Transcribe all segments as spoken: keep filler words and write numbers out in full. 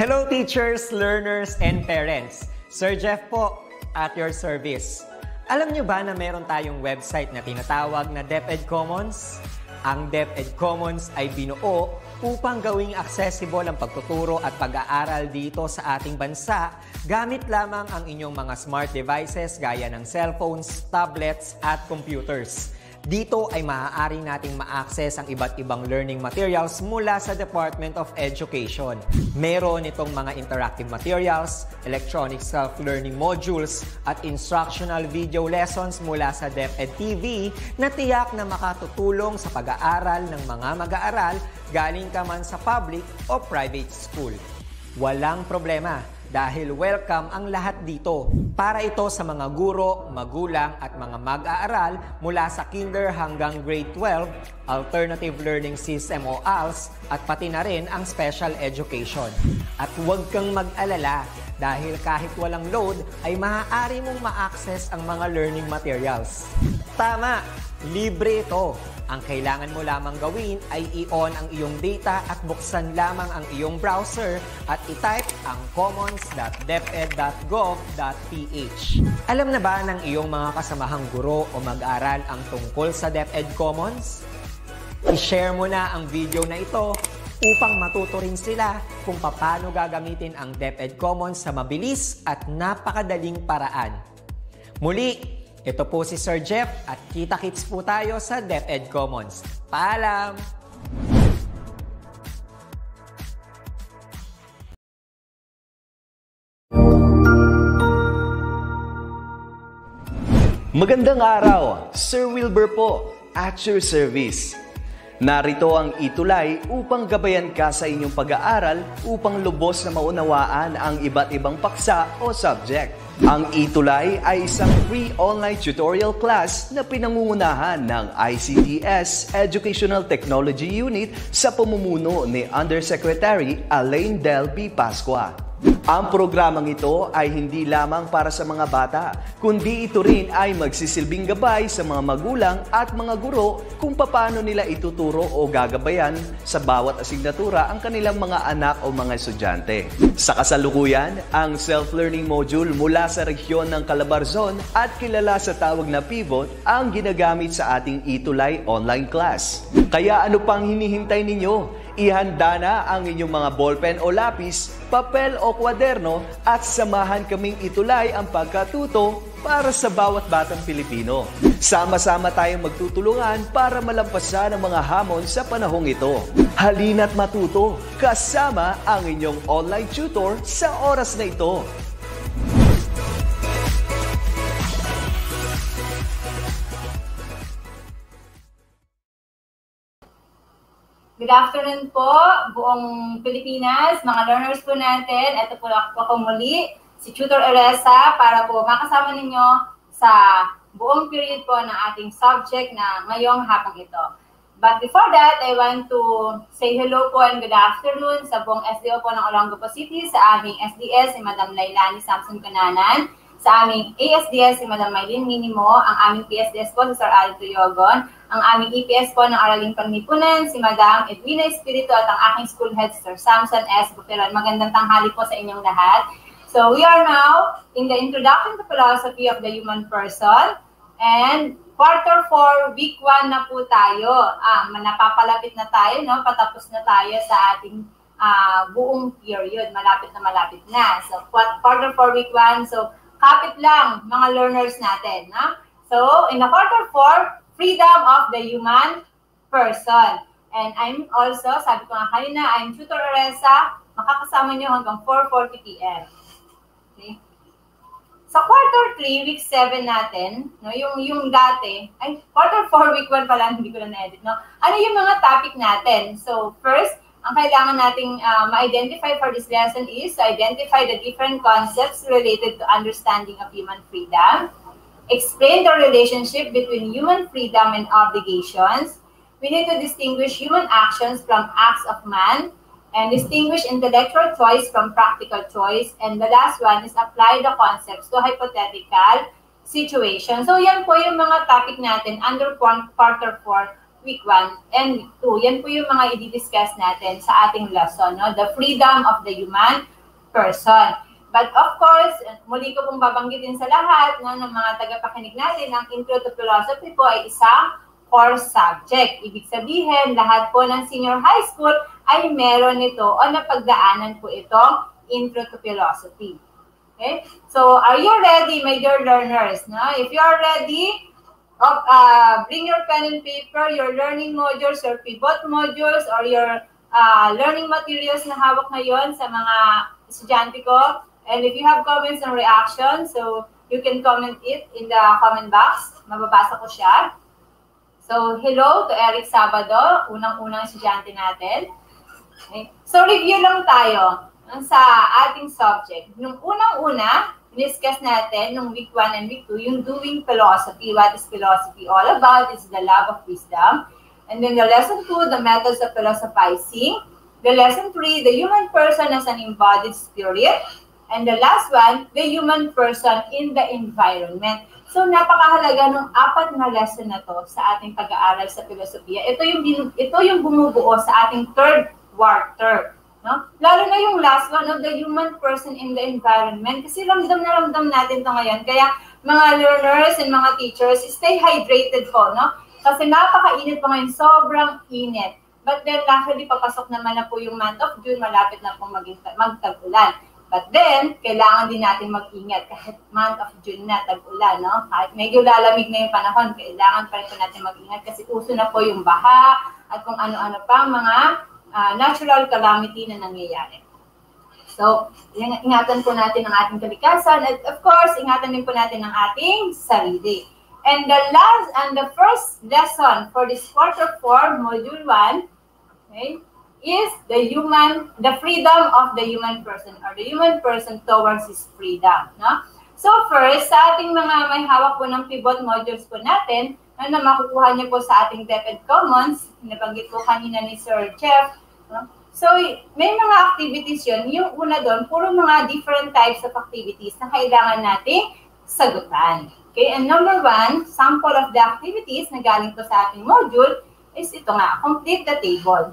Hello teachers, learners, and parents. Sir Jeff po, at your service. Alam nyo ba na meron tayong website na tinatawag na DepEd Commons? Ang DepEd Commons ay binuo upang gawing accessible ang pagtuturo at pag-aaral dito sa ating bansa gamit lamang ang inyong mga smart devices gaya ng cellphones, tablets, at computers. Dito ay maaari nating ma-access ang iba't ibang learning materials mula sa Department of Education. Meron itong mga interactive materials, electronic self-learning modules, at instructional video lessons mula sa DepEd T V na tiyak na makatutulong sa pag-aaral ng mga mag-aaral galing ka man sa public o private school. Walang problema dahil welcome ang lahat dito. Para ito sa mga guro, magulang at mga mag-aaral mula sa kinder hanggang grade twelve, alternative learning system o A L S, at pati na rin ang special education. At huwag kang mag-alala dahil kahit walang load ay maaari mong ma-access ang mga learning materials. Tama! Libre ito. Ang kailangan mo lamang gawin ay i-on ang iyong data at buksan lamang ang iyong browser at i-type ang commons dot deped dot gov dot p h. Alam na ba ng iyong mga kasamahang guro o mag-aral ang tungkol sa DepEd Commons? I-share mo na ang video na ito upang matuto rin sila kung paano gagamitin ang DepEd Commons sa mabilis at napakadaling paraan. Muli, ito po si Sir Jeff at kita-kits po tayo sa DepEd Commons. Paalam! Magandang araw! Sir Wilbur po, at your service. Narito ang itulay upang gabayan ka sa inyong pag-aaral upang lubos na maunawaan ang iba't ibang paksa o subject. Ang itulay ay isang free online tutorial class na pinangungunahan ng I C T S Educational Technology Unit sa pamumuno ni Undersecretary Elaine Del B. Pascua. Ang programang ito ay hindi lamang para sa mga bata, kundi ito rin ay magsisilbing gabay sa mga magulang at mga guro kung paano nila ituturo o gagabayan sa bawat asignatura ang kanilang mga anak o mga estudyante. Sa kasalukuyan, ang self-learning module mula sa rehiyon ng Calabarzon at kilala sa tawag na Pivot ang ginagamit sa ating itulay online class. Kaya ano pang hinihintay ninyo? Ihanda na ang inyong mga ballpen o lapis, papel o kwaderno at samahan kaming itulay ang pagkatuto para sa bawat batang Pilipino. Sama-sama tayong magtutulungan para malampasan ang mga hamon sa panahong ito. Halina't matuto kasama ang inyong online tutor sa oras na ito. Good afternoon po, buong Pilipinas, mga learners po natin. Ito po ako muli, si Tutor Eresa, para po makasama ninyo sa buong period po ng ating subject na ngayong hapong ito. But before that, I want to say hello po and good afternoon sa buong S D O po ng Olongapo City, sa aming S D S, si Madam Lailani Samson Cananan, sa aming A S D S, si Madam Maylene Minimo, ang aming P S D S po, si Sir Alito Yogon, ang aming E P S po ng Araling Panglipunan, si Madam Edwina Espiritu, at ang aking school head, Sir Samson S. Bufiran. Magandang tanghali po sa inyong lahat. So we are now in the Introduction to Philosophy of the Human Person, and quarter four, week one na po tayo. Ah, napapalapit na tayo, no? Patapos na tayo sa ating uh, buong period. Malapit na malapit na. So quarter four, week one, so kapit lang mga learners natin. No? So in the quarter four, freedom of the human person. And I'm also, sabi ko nga kanina, I'm Tutor Eresa, makakasama nyo hanggang four forty p m Okay? Sa quarter three, week seven natin, no, yung, yung dati, ay, quarter four, week one pala, hindi ko na na-edit, no? Ano yung mga topic natin? So, first, ang kailangan nating uh, ma-identify for this lesson is to identify the different concepts related to understanding of human freedom. Explain the relationship between human freedom and obligations. We need to distinguish human actions from acts of man and distinguish intellectual choice from practical choice. And the last one is apply the concepts to hypothetical situations. So yan po yung mga topic natin under quarter four, week one and week two. Yan po yung mga i-discuss natin sa ating lesson. No? The freedom of the human person. But of course, muli ko pong babanggitin sa lahat no, ng mga tagapakinig natin, ang Intro to Philosophy po ay isang core subject. Ibig sabihin, lahat po ng senior high school ay meron ito o napagdaanan po itong Intro to Philosophy. Okay? So, are you ready, my dear learners? No? If you are ready, uh, bring your pen and paper, your learning modules, your pivot modules, or your uh, learning materials na hawak ngayon sa mga estudyante ko. And if you have comments and reactions, so you can comment it in the comment box. Mababasa ko siya. So, hello to Eric Sabado, unang-unang estudyante natin. Okay. So, review lang tayo sa ating subject. Nung unang-una, discuss natin nung week one and week two, yung doing philosophy. What is philosophy all about? It's the love of wisdom. And then the lesson two, the methods of philosophizing. The lesson three, the human person as an embodied spirit. And the last one, the human person in the environment. So, napakahalaga ng apat na lesson na to sa ating pag-aaral sa filosofiya. Ito yung, ito yung bumubuo sa ating third quarter. No? Lalo na yung last one, no? The human person in the environment. Kasi ramdam na ramdam natin to ngayon. Kaya mga learners and mga teachers, stay hydrated po. No? Kasi napakainit po ngayon, sobrang init. But then, actually, papasok naman na po yung month of June, malapit na pong magtag-ulan. But then, kailangan din natin mag-ingat kahit month of June na, tag-ulan, no? Kahit medyo lalamig na yung panahon, kailangan pa rin po natin mag-ingat kasi uso na po yung baha at kung ano-ano pa mga uh, natural calamity na nangyayari. So, ingatan po natin ang ating kalikasan at of course, ingatan din po natin ang ating sarili. And the last and the first lesson for this quarter four, module one, okay, is the human, the freedom of the human person or the human person towards his freedom. No? So first, sa ating mga may hawak po ng pivot modules po natin, na, na makukuha niyo po sa ating DepEd Commons, nabanggit ko kanina ni Sir Jeff. No? So may mga activities yun. Yung una doon, puro mga different types of activities na kailangan nating sagutan. Okay, and number one, sample of the activities na galing po sa ating module is ito nga, complete the table.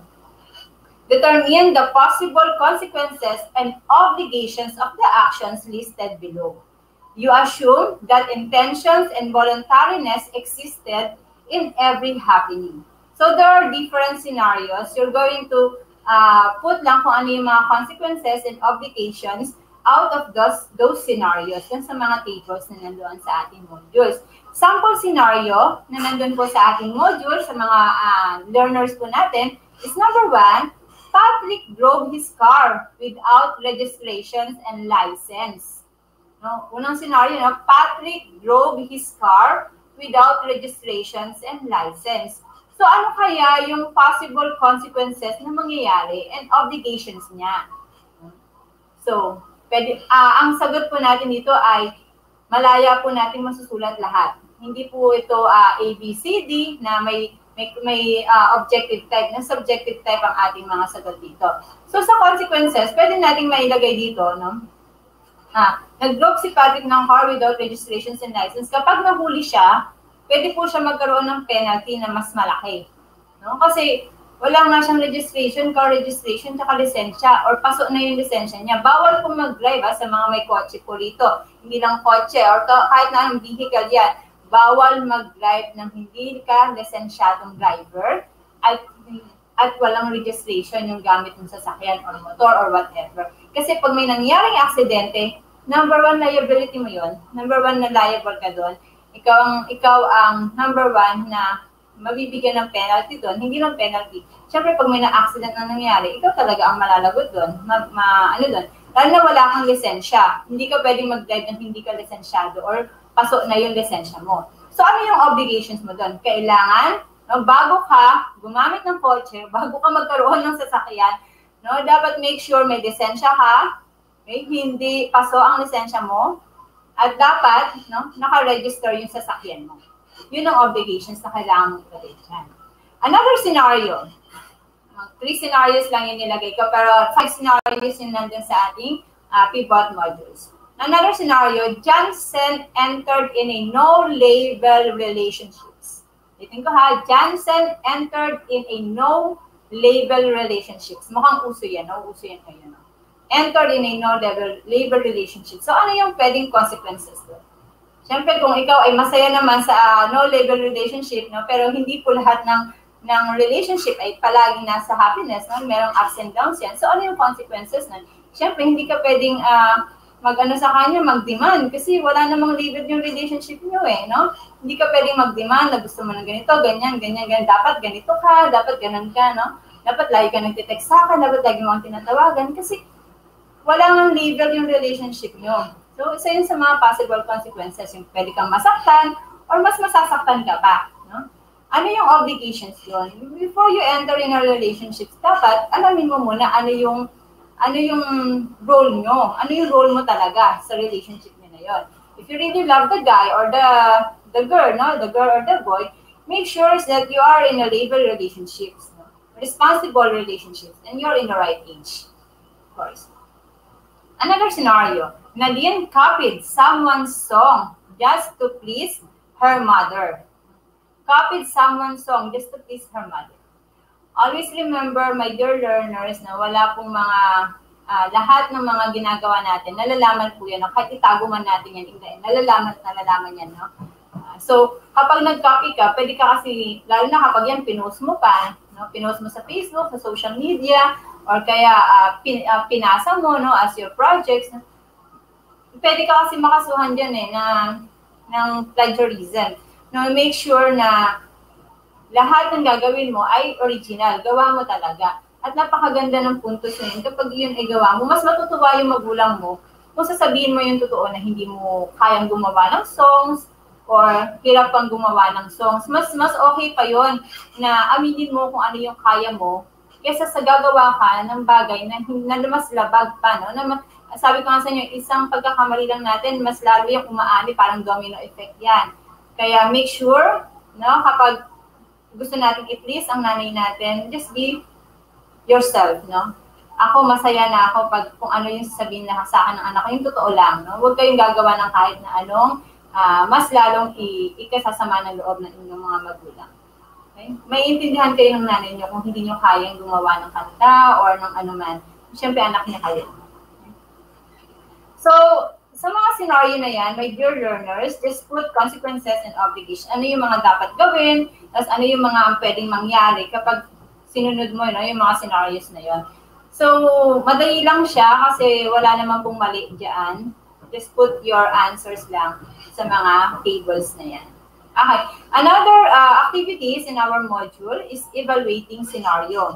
Determine the possible consequences and obligations of the actions listed below. You assume that intentions and voluntariness existed in every happening. So there are different scenarios. You're going to uh, put lang kung ano yung mga consequences and obligations out of those, those scenarios yan sa mga tables na nandoon sa ating modules. Sample scenario na nandun po sa ating module sa mga uh, learners po natin is number one, Patrick drove his car without registrations and license. No? Unang scenario, no? Patrick drove his car without registrations and license. So ano kaya yung possible consequences na mangyayari and obligations niya? So, pwede, uh, ang sagot po natin dito ay malaya po natin masusulat lahat. Hindi po ito uh, A, B, C, D na may May, may uh, objective type, na subjective type ang ating mga sagot dito. So, sa consequences, pwede nating mailagay dito, no? Ah, nag-drove si Patrick ng car without registrations and license. Kapag nahuli siya, pwede po siya magkaroon ng penalty na mas malaki. No? Kasi, wala nga siyang registration, car registration, tsaka lisensya, or paso na yung lisensya niya. Bawal po mag-drive ha, sa mga may kotse po rito. Hindi lang kotse, or to, kahit na ang vehicle yan. Bawal mag-drive ng hindi ka lisensyadong driver at, at walang registration yung gamit ng sasakyan or motor or whatever. Kasi pag may nangyaring aksidente, number one liability mo yon, number one na liable ka doon, ikaw ang, ikaw ang number one na mabibigyan ng penalty doon, hindi lang penalty. Siyempre pag may na-accident na nangyari, ikaw talaga ang malalagot doon, ma, ma, ano doon, lalo na wala kang lisensya, hindi ka pwedeng mag-drive ng hindi ka lisensyado or pasok na yung lisensya mo. So, ano yung obligations mo doon? Kailangan, no, bago ka gumamit ng kotse, bago ka magkaroon ng sasakyan, no, dapat make sure may lisensya ka, okay, hindi paso ang lisensya mo, at dapat no, naka-register yung sasakyan mo. Yun ang obligations na kailangan mong ilagay dyan. Another scenario, three scenarios lang yung nilagay ko, pero five scenarios yung nandun sa ating uh, pivot modules. Another scenario, Johnson entered in a no-label relationships. Itin ko ha, Johnson entered in a no-label relationships. Mukhang uso yan, no? Uso yan ngayon. No? entered in a no-labor relationship. So, ano yung pwedeng consequences doon? Siyempre, kung ikaw ay masaya naman sa uh, no-labor relationship, no, pero hindi po lahat ng, ng relationship ay palaging nasa happiness, no? Merong ups and downs yan. So, ano yung consequences nun? Siyempre, hindi ka pwedeng uh, mag-ano sa kanya, mag-demand, kasi wala namang labor yung relationship nyo eh, no? Hindi ka pwedeng mag-demand na gusto mo ng ganito, ganyan, ganyan, ganyan. Dapat ganito ka, dapat ganun ka, no? Dapat lagi ka nagtitext sa akin, dapat lagi mo ang tinatawagan, kasi wala nang labor yung relationship nyo. So, isa yun sa mga possible consequences, yung pwede kang masaktan or mas masasaktan ka pa. No? Ano yung obligations yun? Before you enter in a relationship, dapat alamin mo muna ano yung ano yung role nyo. Ano yung role mo talaga sa relationship nyo na yun. If you really love the guy or the the girl, no? the girl or the boy, make sure that you are in a labor relationships, no? Responsible relationships, and you're in the right age, of course. Another scenario, Nadine copied someone's song just to please her mother. Copied someone's song just to please her mother. Always remember, my dear learners, na wala pong mga, uh, lahat ng mga ginagawa natin, nalalaman po yan, no? Kahit itago man natin yan, nalalaman at nalalaman yan. No? Uh, so, kapag nag-copy ka, pwede ka kasi, lalo na kapag yan, pinost mo pa, no? Pinost mo sa Facebook, sa social media, or kaya uh, pin, uh, pinasa mo no, as your projects, pwede ka kasi makasuhan dyan eh, na, ng plagiarism. No, make sure na lahat ng gagawin mo ay original, gawa mo talaga. At napakaganda ng puntos yun. Kapag yun ay gawa mo, mas matutuwa yung magulang mo kung sasabihin mo yung totoo na hindi mo kayang gumawa ng songs or hirap pang gumawa ng songs. Mas mas okay pa yun na aminin mo kung ano yung kaya mo kesa sa gagawa ka ng bagay na, na mas labag pa, no? Na, sabi ko nga sa inyo, isang pagkakamali lang natin, mas lalo yung umaani, parang domino effect yan. Kaya make sure, no, kapag gusto natin i-please ang nanay natin, just be yourself, no? Ako, masaya na ako pag kung ano yung sasabihin na sa akin ng anak ko, yung totoo lang, no? Huwag kayong gagawa ng kahit na anong, uh, mas lalong ikasasama ng loob ng inyong mga magulang. Okay? May intindihan kayo ng nanay niyo kung hindi niyo kayang gumawa ng kanta or ng ano man. Siyempre, anak niya kayo. Okay? So, sa mga scenario na yan, my dear learners, just put consequences and obligation. Ano yung mga dapat gawin, tapos ano yung mga pwedeng mangyari kapag sinunod mo no, yung mga scenarios na yon. So, madali lang siya kasi wala naman pong mali dyan. Just put your answers lang sa mga tables na yan. Okay. Another uh, activities in our module is evaluating scenario.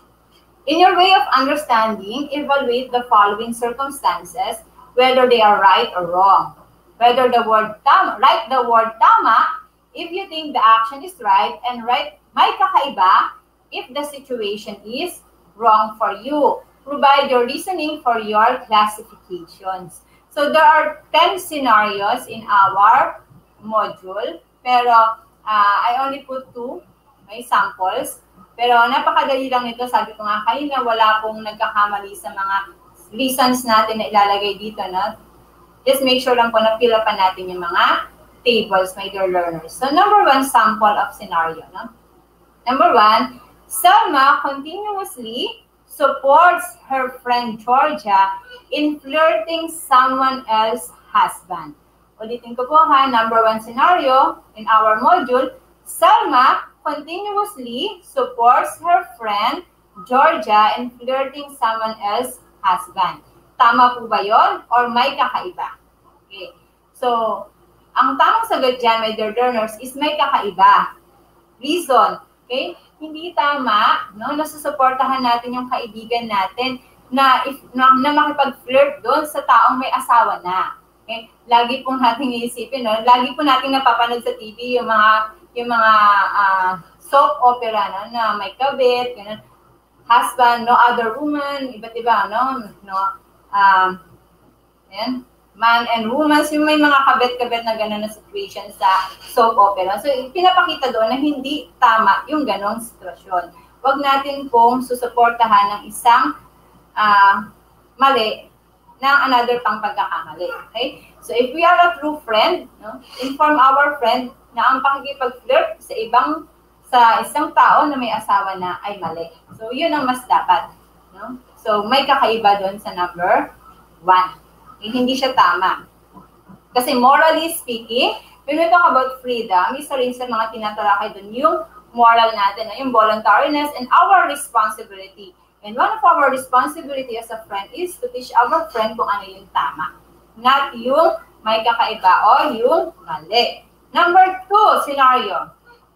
In your way of understanding, evaluate the following circumstances, whether they are right or wrong. Whether the word tama, write the word tama if you think the action is right, and write may kakaiba if the situation is wrong for you. Provide your reasoning for your classifications. So there are ten scenarios in our module. Pero uh, I only put two, may samples. Pero napakadali lang nito, sabi ko nga kayo na wala pong nagkakamali sa mga reasons natin na ilalagay dito. No? Just make sure lang po na fill up pa natin yung mga tables, my dear learners. So number one, sample of scenario. No? Number one, Selma continuously supports her friend Georgia in flirting someone else's husband. Ulitin ko po ha, number one scenario in our module, Selma continuously supports her friend Georgia in flirting someone else's husband. Tama po ba yon or may kakaiba? Okay. So, ang tamang sagot dyan, my dear learners, is may kakaiba. Reason, okay? Hindi tama, no? Nasusuportahan natin yung kaibigan natin na, if, na, na makipag-flirt doon sa taong may asawa na. Okay? Lagi pong natin iisipin, no? Lagi po natin napapanood sa T V yung mga yung mga uh, soap opera no? Na may kabit, ganun. Husband, no other woman, iba't iba, no? No um, yan. Man and woman, yung may mga kabit-kabit na gano'n na situation sa soap opera. So, pinapakita doon na hindi tama yung gano'ng sitwasyon. Huwag natin pong susuportahan ng isang uh, mali ng another pang pagkakamali. Okay? So, if we are a true friend, no, inform our friend na ang pakikipag-flirt sa ibang, sa isang tao na may asawa na ay mali. So, yun ang mas dapat. No? So, may kakaiba doon sa number one. Eh, hindi siya tama. Kasi morally speaking, when we talk about freedom, isa rin sa mga tinatalakay doon yung moral natin, yung voluntariness and our responsibility. And one of our responsibility as a friend is to teach our friend kung ano yung tama. Not yung may kakaiba o yung mali. Number two scenario.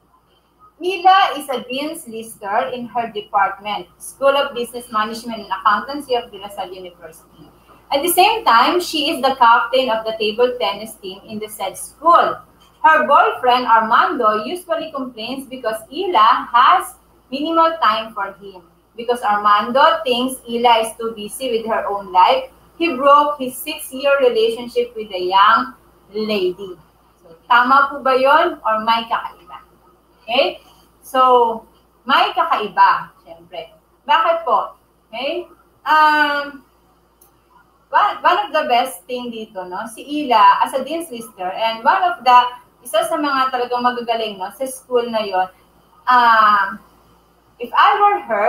Mila is a Dean's Lister in her department, School of Business Management and Accountancy of De La Salle University. At the same time, she is the captain of the table tennis team in the said school. Her boyfriend, Armando, usually complains because Ila has minimal time for him. Because Armando thinks Ila is too busy with her own life, he broke his six-year relationship with a young lady. So, tama po ba yun or may kakaiba? Okay? So, may kakaiba, syempre. Bakit po? Okay? Um, one, one of the best thing dito, no, si Ila as a Dean's Lister, and one of the, isa sa mga talagang magagaling, no, sa school na yon, um, if I were her,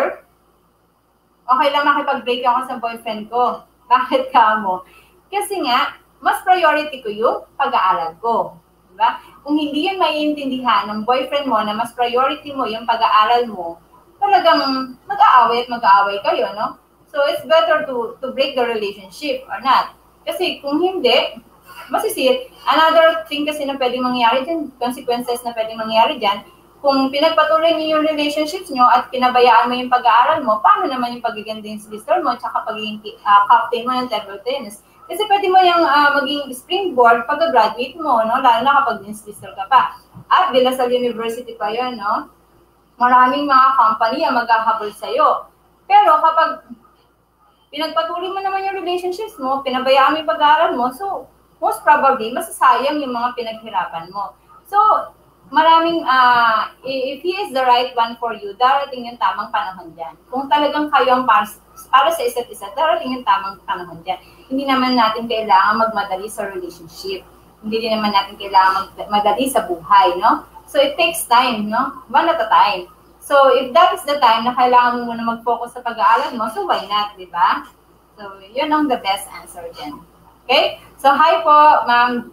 okay lang makipag-break ako sa boyfriend ko. Bakit ka mo? Kasi nga, mas priority ko yung pag-aaral ko. Diba? Kung hindi yun maiintindihan ng boyfriend mo na mas priority mo yung pag-aaral mo, talagang mag-aaway at mag-aaway kayo, no? So, it's better to to break the relationship or not. Kasi kung hindi, masisir. Another thing kasi na pwedeng mangyari dyan, consequences na pwedeng mangyari dyan, kung pinagpatuloy niyo yung relationships nyo at pinabayaan mo yung pag-aaral mo, paano naman yung pagiging Dean's Lister mo at saka pagiging uh, captain mo ng table tennis? Kasi pwede mo yung uh, maging springboard pag-graduate mo, no? Lalo na kapag Dean's Lister ka pa. At De La Salle University pa yun, no? Maraming mga company ang maghahabol sa'yo. Pero kapag pinagpatuloy mo naman yung relationships mo, pinabayaan mo yung pag-aaral mo, so most probably, masasayang yung mga pinaghirapan mo. So, maraming, uh, if he is the right one for you, darating yung tamang panahon dyan. Kung talagang kayo ang para, para sa isa't isa, darating yung tamang panahon dyan. Hindi naman natin kailangan magmadali sa relationship. Hindi din naman natin kailangan magmadali sa buhay, no? So, it takes time, no? One at a time. So, if that is the time na kailangan mo muna mag-focus sa pag-aaral mo, so why not, di ba? So, yun ang the best answer dyan. Okay? So, hi po, ma'am.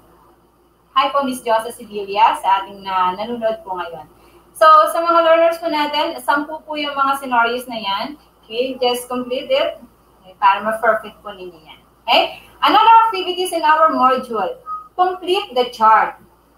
Hi po, Miss Josa Sibilia, sa ating na nanonood po ngayon. So, sa mga learners po natin, sampu po yung mga scenarios na yan. Okay, just complete it. Okay, para ma-perfect po ninyo yan. Okay? Another activities in our module. Complete the chart.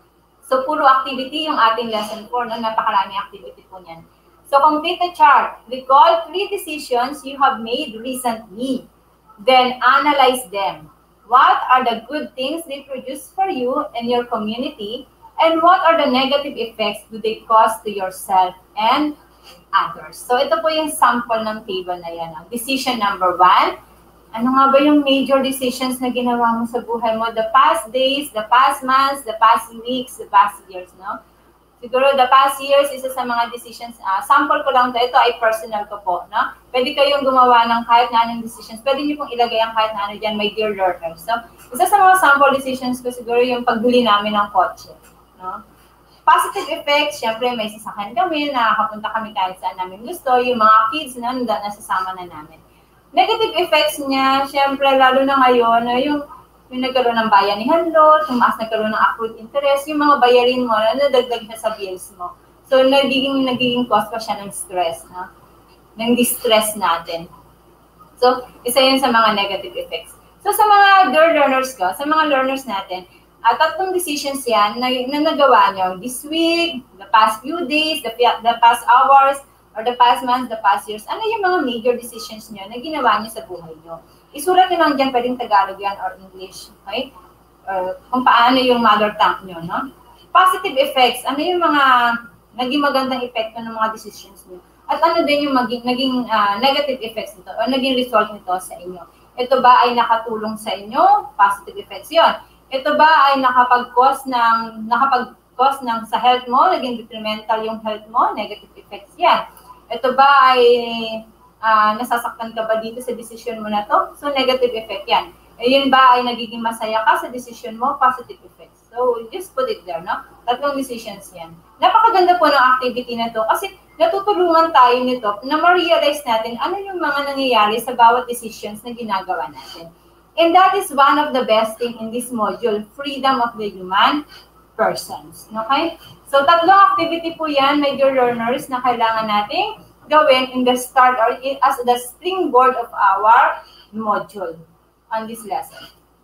So, puro activity yung ating lesson four, no? Napakaraming activity po niyan. So, complete the chart. Recall three decisions you have made recently. Then, analyze them. What are the good things they produce for you and your community? And what are the negative effects do they cause to yourself and others? So, ito po yung sample ng table na yan. Decision number one. Ano nga ba yung major decisions na ginawa mo sa buhay mo? The past days, the past months, the past weeks, the past years, no? Siguro, the past years, isa sa mga decisions, uh, sample ko lang ito, ito ay personal ko po, no? Pwede kayong gumawa ng kahit na anong decisions. Pwede niyo pong ilagay ang kahit na ano dyan, my dear learners. So, isa sa mga sample decisions ko siguro yung pagbili namin ng kotse, no? Positive effects, syempre may sasakyan kami, nakakapunta kami kahit saan namin gusto, yung mga kids na nasasama na namin. Negative effects niya, syempre, lalo na ngayon, yung yung nagkaroon ng bayanihan law, tumaas nagkaroon ng accrued interest, yung mga bayarin mo, na nadagdag na sa bills mo. So, nagiging, nagiging cause pa siya ng stress, no? Ng distress natin. So, isa yun sa mga negative effects. So, sa mga dear learners ko, sa mga learners natin, at tatlong decisions yan na, na nagawa nyo this week, the past few days, the, the past hours, or the past months, the past years, ano yung mga major decisions nyo na ginawa nyo sa buhay nyo? Isulat nyo lang dyan, pwedeng Tagalog yan or English, okay? Uh, kung paano yung mother tongue nyo, no? Positive effects, ano yung mga naging magandang epekto ng mga decisions nyo? At ano din yung maging, naging uh, negative effects nito o naging result nito sa inyo? Ito ba ay nakatulong sa inyo? Positive effects yon. Ito ba ay nakapag-cause ng, nakapag-cause ng sa health mo? Naging detrimental yung health mo? Negative effects yan. Ito ba ay Uh, nasasaktan ka ba dito sa decision mo na to? So, negative effect yan. E, yun ba ay nagiging masaya ka sa decision mo? Positive effects. So, So, just put it there, no? Tatlong decisions yan. Napakaganda po ng activity na to kasi natutulungan tayo nito na ma-realize natin ano yung mga nangyayari sa bawat decisions na ginagawa natin. And that is one of the best thing in this module, freedom of the human persons. Okay? So, tatlong activity po yan, my dear learners, na kailangan nating gawin in the start or in, as the springboard of our module on this lesson.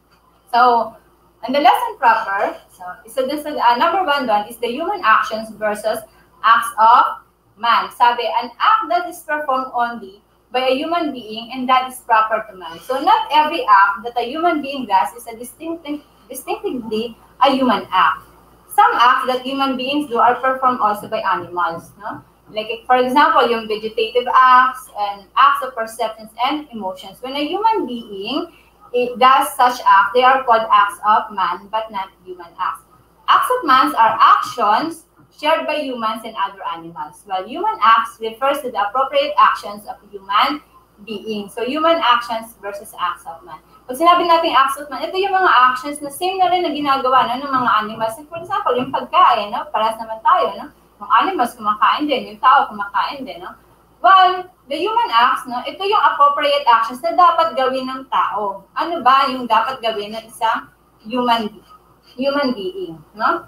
So, on the lesson proper, so, so this is, uh, number one one is the human actions versus acts of man. Sabi, an act that is performed only by a human being and that is proper to man. So, not every act that a human being does is a distinctive, distinctively a human act. Some acts that human beings do are performed also by animals. No? Like, for example, yung vegetative acts and acts of perceptions and emotions. When a human being it does such acts, they are called acts of man, but not human acts. Acts of man are actions shared by humans and other animals, while human acts refers to the appropriate actions of human beings. So, human actions versus acts of man. Pag sinabi natin acts of man, ito yung mga actions na same na rin na ginagawa no, ng mga animals. For example, yung pagkain, no? Paras naman tayo, no? Yung animals kumakain din, yung tao kumakain din, no? Well, the human acts, no, ito yung appropriate actions na dapat gawin ng tao. Ano ba yung dapat gawin ng isang human human being, no?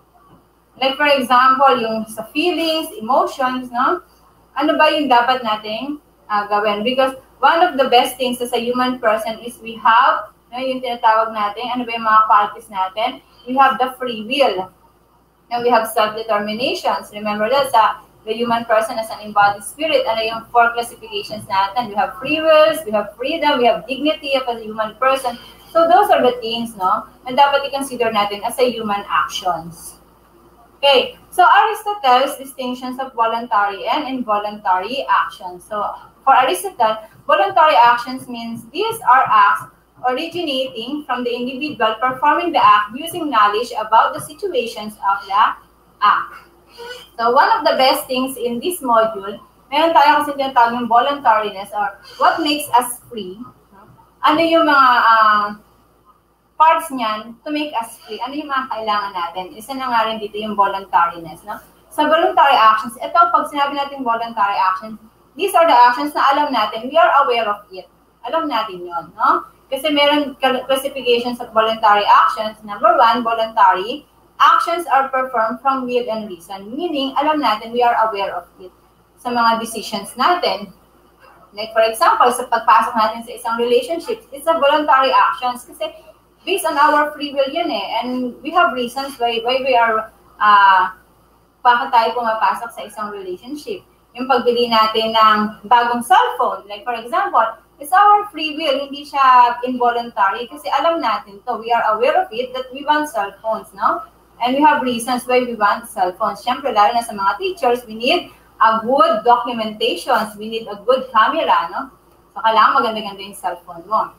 Like for example, yung sa feelings, emotions, no? Ano ba yung dapat nating uh, gawin? Because one of the best things as a human person is we have, no, yung tinatawag natin, ano ba yung mga qualities natin? We have the free will. And we have self-determinations. Remember that sa the human person as an embodied spirit, ano yung four classifications natin? We have free wills, we have freedom, we have dignity of a human person. So those are the things, no, na dapat i-consider natin as a human actions. Okay, so Aristotle's distinctions of voluntary and involuntary actions. So for Aristotle, voluntary actions means these are acts originating from the individual performing the act using knowledge about the situations of the act. So, one of the best things in this module, meron tayo kasi tinatawag yung voluntariness or what makes us free. Ano yung mga uh, parts niyan to make us free? Ano yung mga kailangan natin? Isa na nga rin dito yung voluntariness. No? Sa voluntary actions, ito pag sinabi natin voluntary actions, these are the actions na alam natin, we are aware of it. Alam natin yun. No? Kasi meron classifications of voluntary actions. Number one, voluntary actions are performed from will and reason, meaning alam natin we are aware of it sa mga decisions natin. Like for example, sa pagpasok natin sa isang relationship, it's a voluntary actions kasi based on our free will yun eh. And we have reasons why, why we are, uh, bakit tayo pumapasok sa isang relationship. Yung pagbili natin ng bagong cellphone, like for example, it's our free will, hindi siya involuntary kasi alam natin to, we are aware of it that we want cell phones, no? And we have reasons why we want cell phones. Siyempre, lalo na sa mga teachers, we need a good documentations. We need a good camera, no? So, kailangan maganda-ganda yung cell phone mo.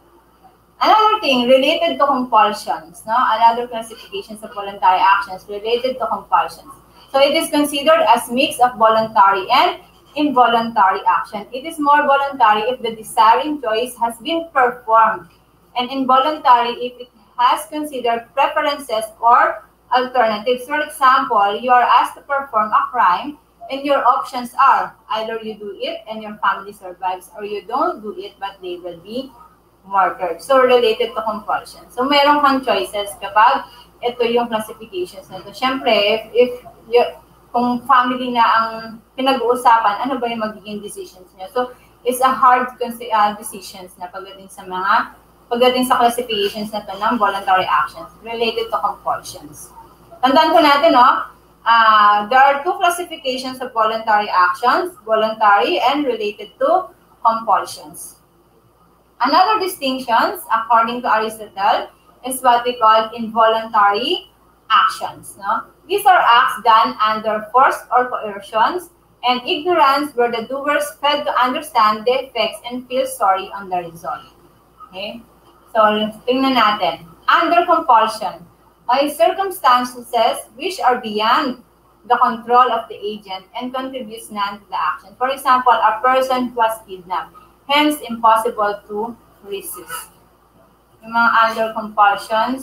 Another thing, related to compulsions, no? Another classifications of voluntary actions related to compulsions. So, it is considered as mix of voluntary and involuntary action. It is more voluntary if the desiring choice has been performed, and involuntary if it has considered preferences or alternatives. For example, you are asked to perform a crime and your options are either you do it and your family survives or you don't do it but they will be murdered. So, related to compulsion. So, meron kang choices kapag ito yung classifications na ito. Siyempre, if, if you, kung family na ang pinag-uusapan, ano ba yung magiging decisions niya? So, it's a hard uh, decisions na pagdating sa mga, pagdating sa classifications na ito ng voluntary actions related to compulsions. Tandaan ko natin, no? Uh, there are two classifications of voluntary actions, voluntary and related to compulsions. Another distinctions, according to Aristotle, is what we call involuntary actions. No? These are acts done under force or coercions and ignorance where the doers fail to understand the effects and feel sorry on the result. Okay? So, tingnan natin. Under compulsion, by circumstances which are beyond the control of the agent and contributes none to the action. For example, a person who was kidnapped, hence impossible to resist. Yung mga under compulsions,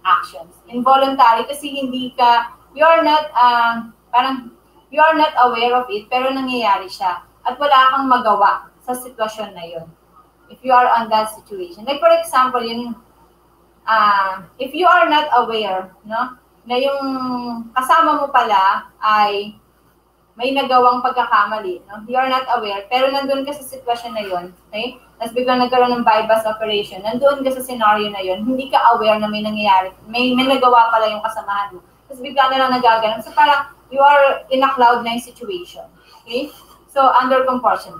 actions. Involuntary kasi hindi ka, you are not, uh, parang, you are not aware of it, pero nangyayari siya. At wala kang magawa sa sitwasyon na yun. If you are on that situation. Like for example, yun, uh, if you are not aware, no, na yung kasama mo pala ay may nagawang pagkakamali, no? You are not aware, pero nandun ka sa sitwasyon na yun, okay? Tapos biglang nagkaroon ng bypass operation, nandun ka sa scenario na yun, hindi ka aware na may nangyayari, may, may nagawa pala yung kasamahan mo. Tapos bigla na lang nagaganon. So parang you are in a cloud nine situation, okay? So under compulsion.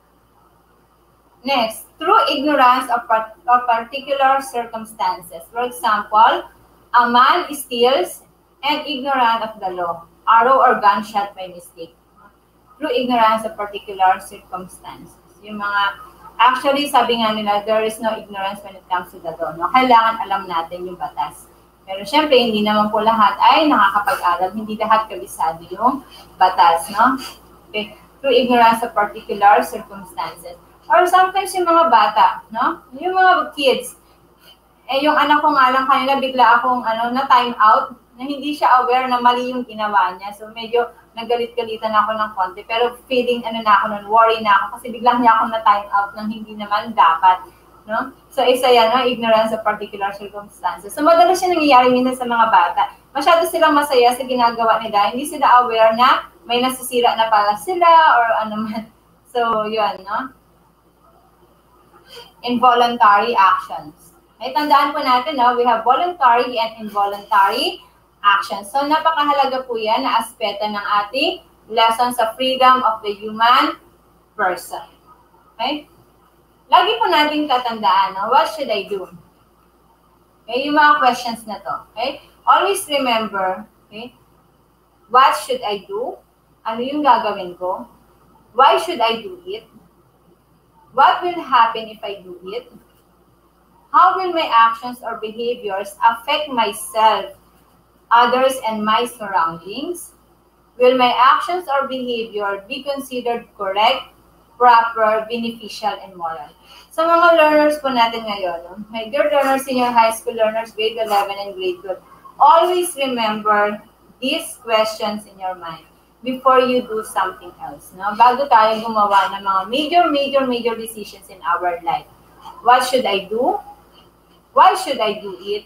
Next, through ignorance of, part of particular circumstances. For example, a man steals and ignorant of the law. Arrow or gunshot by mistake. Through ignorance of particular circumstances. Yung mga, actually, sabi nga nila, there is no ignorance when it comes to the law. No? Kailangan alam natin yung batas. Pero syempre, hindi naman po lahat ay nakakapag-aral. Hindi lahat kabisado yung batas. No? Okay. Through ignorance of particular circumstances. Or sometimes yung mga bata, no? Yung mga kids. Eh, yung anak ko nga lang kanina, bigla akong ano, na time out, na hindi siya aware na mali yung ginawa niya. So, medyo nagalit-galitan ako ng konti. Pero feeling, ano na ako nun, worry na ako. Kasi biglang niya ako na time out nang hindi naman dapat. No? So, isa yan, no? Ignorance of particular circumstances. So, madalas siya nangyayari minsan sa mga bata. Masyado silang masaya sa ginagawa nila. Hindi sila aware na may nasisira na pala sila or ano man. So, yun, no? Involuntary actions. Ay, tandaan po natin, no? We have voluntary and involuntary actions. So, napakahalaga po yan na aspeto ng ating lesson sa freedom of the human person. Okay? Lagi po natin tatandaan, no? What should I do? Okay, yung mga questions na to. Okay? Always remember, okay? What should I do? Ano yung gagawin ko? Why should I do it? What will happen if I do it? How will my actions or behaviors affect myself, others, and my surroundings? Will my actions or behavior be considered correct, proper, beneficial, and moral? Sa mga learners po natin ngayon, no? My dear learners, senior high school learners, grade eleven and grade twelve, always remember these questions in your mind before you do something else. No? Bago tayo gumawa ng mga major, major, major decisions in our life. What should I do? Why should I do it?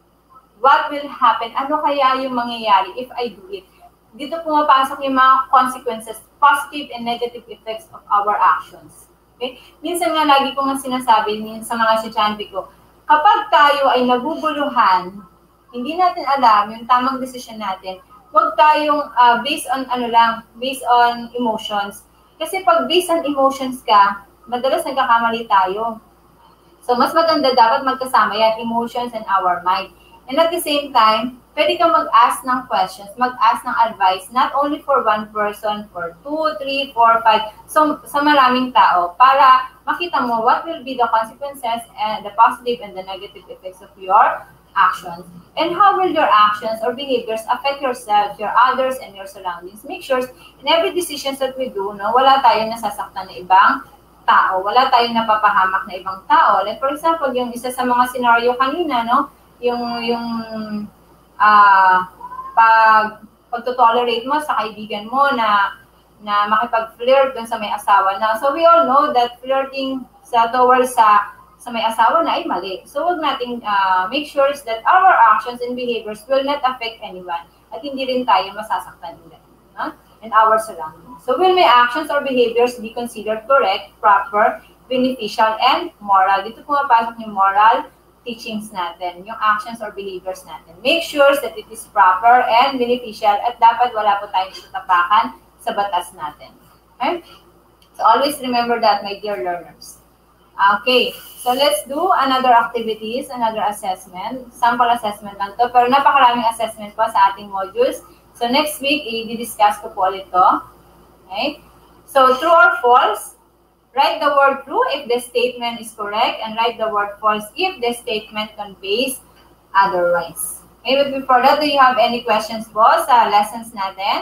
What will happen? Ano kaya yung mangyayari if I do it? Dito pumapasok yung mga consequences, positive and negative effects of our actions. Okay? Minsan nga, lagi ko nga sinasabi sa mga estudyante ko, kapag tayo ay naguguluhan, hindi natin alam yung tamang decision natin, huwag tayong uh, based on ano lang, based on emotions. Kasi pag based on emotions ka, madalas nagkakamali tayo. So, mas maganda dapat magkasama yan, emotions and our mind. And at the same time, pwede kang mag-ask ng questions, mag-ask ng advice, not only for one person, for two, three, four, five, so sa maraming tao, para makita mo what will be the consequences and the positive and the negative effects of your actions. And how will your actions or behaviors affect yourself, your others, and your surroundings. Make sure in every decisions that we do, no, wala tayong nasasaktan na ibang tao, wala tayong napapahamak na ibang tao. Like for example, yung isa sa mga scenario kanina, no, yung yung uh, pag pagto-tolerate mo sa kaibigan mo na na makipag-flirt dun sa may asawa na. So we all know that flirting sa towards sa sa may asawa na ay mali. So wag nating uh, make sure that our actions and behaviors will not affect anyone at hindi rin tayo masasaktan nila, no? And our surroundings. So will my actions or behaviors be considered correct, proper, beneficial, and moral? Dito pumapasok yung moral teachings natin, yung actions or behaviors natin. Make sure that it is proper and beneficial at dapat wala po tayong tatapakan sa batas natin. Okay? So always remember that, my dear learners. Okay, so let's do another activities, another assessment. Sample assessment lang to, pero napakaraming assessment po sa ating modules. So next week, i-discuss ko po ulit to. Okay? So true or false? Write the word true if the statement is correct and write the word false if the statement conveys otherwise. Okay, but before that, do you have any questions po sa lessons natin?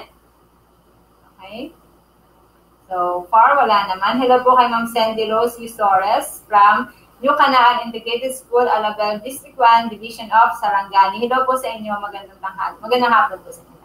Okay. So far, wala naman. Hello po kay Ma'am Sandy Rose Visores from New Canaan Integrated School, Alabel, District one, Division of Sarangani. Hello po sa inyo, magandang tanghali. Magandang hapon po sa inyo.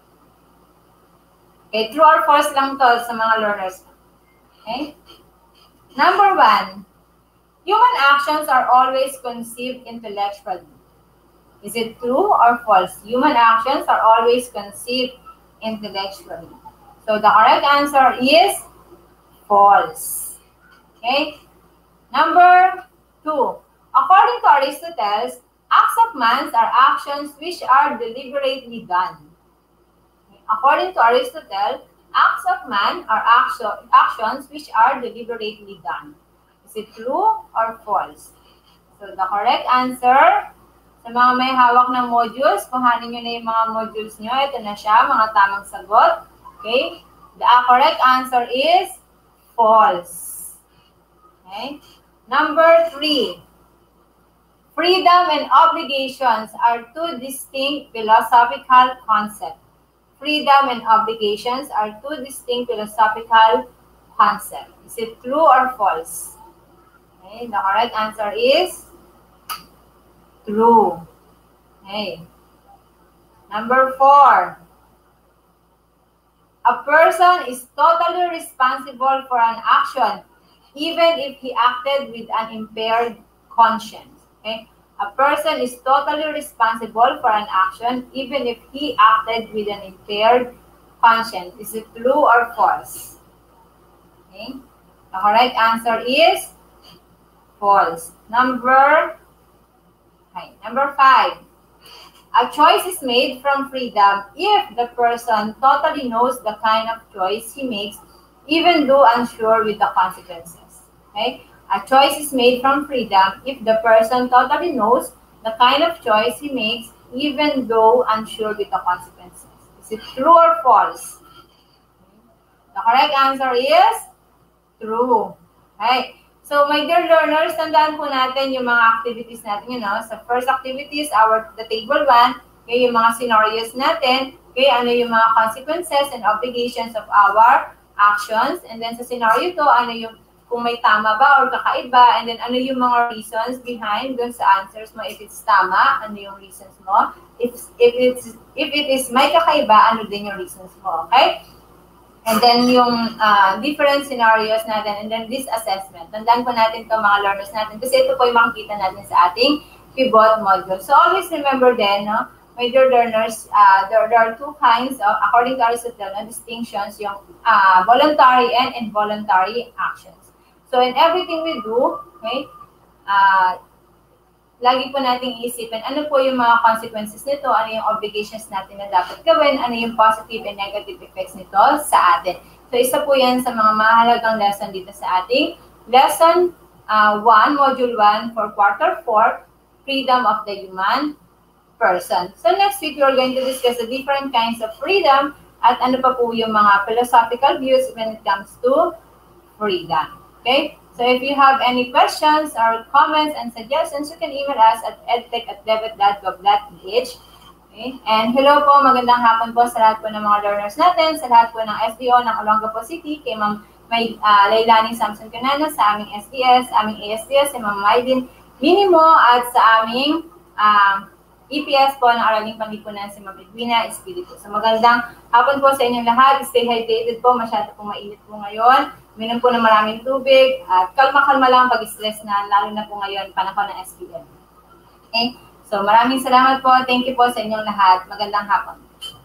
Okay, true or false lang to sa mga learners. Okay? Number one, human actions are always conceived intellectually. Is it true or false? Human actions are always conceived intellectually. So the correct answer is false. Okay? Number two, according to Aristotle, acts of man are actions which are deliberately done. Okay? According to Aristotle, acts of man are action, actions which are deliberately done. Is it true or false? So the correct answer, sa mga may hawak ng modules, kuhanin nyo na yung mga modules nyo. Ito na siya, mga tamang sagot. Okay? The correct answer is false. Okay? Number three. Freedom and obligations are two distinct philosophical concepts. Freedom and obligations are two distinct philosophical concepts. Is it true or false? Okay? The correct answer is true. Okay. Number four. A person is totally responsible for an action even if he acted with an impaired conscience. Okay? A person is totally responsible for an action even if he acted with an impaired conscience. Is it true or false? Okay? The correct answer is false. Number Okay. Number five, a choice is made from freedom if the person totally knows the kind of choice he makes, even though unsure with the consequences. Okay? A choice is made from freedom if the person totally knows the kind of choice he makes, even though unsure with the consequences. Is it true or false? The correct answer is true. Okay. So, my dear learners, tandaan po natin yung mga activities natin. You know, sa first activities, our the table one, okay, yung mga scenarios natin, okay, ano yung mga consequences and obligations of our actions. And then sa scenario to, ano yung, kung may tama ba or kakaiba, and then ano yung mga reasons behind dun sa answers mo. If it's tama, ano yung reasons mo. If, if, it's, if it is may kakaiba, ano din yung reasons mo, okay? And then yung uh, different scenarios natin, and then this assessment. Tandaan po natin ito mga learners natin kasi ito po yung makikita natin sa ating pivot module. So always remember then, no, my dear learners, uh, there, there are two kinds of, according to Aristotle, no, distinctions, yung uh, voluntary and involuntary actions. So in everything we do, okay, uh, lagi po nating iisipin ano po yung mga consequences nito, ano yung obligations natin na dapat gawin, ano yung positive and negative effects nito sa atin. So isa po yan sa mga mahalagang lesson dito sa ating lesson uh, one, module one for quarter four, freedom of the human person. So next week, we're going to discuss the different kinds of freedom at ano pa po yung mga philosophical views when it comes to freedom. Okay? So if you have any questions or comments and suggestions, you can email us at edtech at debit dot gov dot ph. Okay? And hello po, magandang hapon po sa lahat po ng mga learners natin, sa lahat po ng S D O ng Olongapo City, kay Ma'am May uh, Lailani Samson Canana, sa aming S D S, aming A S D S, si Ma'am Maydin Minimo, at sa aming uh, E P S po ng Araling Panlipunan, si Ma'am Edwina Espiritu. So magandang hapon po sa inyong lahat. Stay hydrated po, masyado po mainit po ngayon. Minom po ng maraming tubig at kalma-kalma lang pag-stress na, lalo na po ngayon, panahon ng S P M. Okay? So maraming salamat po. Thank you po sa inyong lahat. Magandang hapon.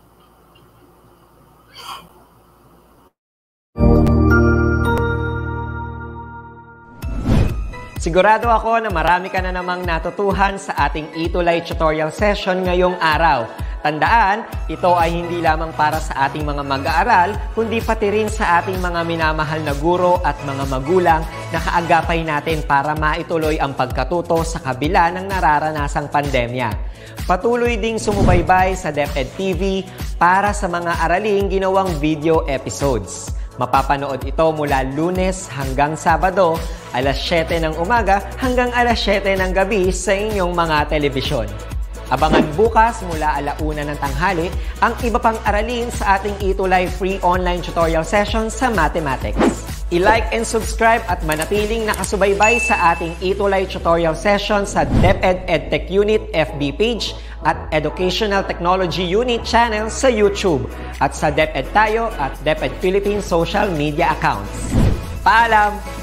Sigurado ako na marami ka na namang natutuhan sa ating Itulay tutorial session ngayong araw. Tandaan, ito ay hindi lamang para sa ating mga mag-aaral, kundi pati rin sa ating mga minamahal na guro at mga magulang na kaagapay natin para maituloy ang pagkatuto sa kabila ng nararanasang pandemya. Patuloy ding sumubaybay sa DepEd T V para sa mga araling ginawang video episodes. Mapapanood ito mula Lunes hanggang Sabado, alas siyete ng umaga hanggang alas siyete ng gabi sa inyong mga telebisyon. Abangan bukas mula alauna ng tanghali ang iba pang aralin sa ating Itulay free online tutorial session sa mathematics. I-like and subscribe at manatiling nakasubaybay sa ating Itulay tutorial session sa DepEd EdTech Unit F B page at Educational Technology Unit channel sa YouTube at sa DepEd Tayo at DepEd Philippines social media accounts. Paalam!